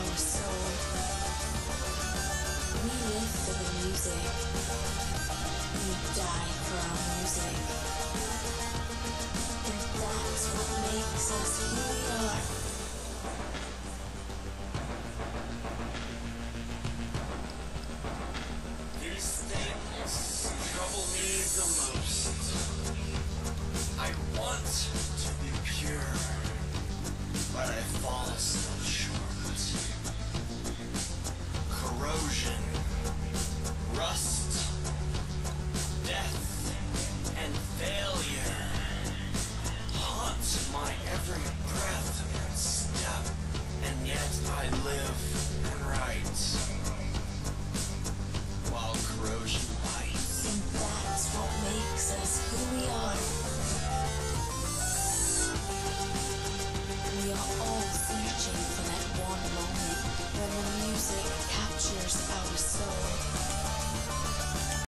our soul. We live for the music. We die for our music. And that's what makes us who we are. These things trouble me the most. I want to be pure, but I fall so short. Corrosion, rust,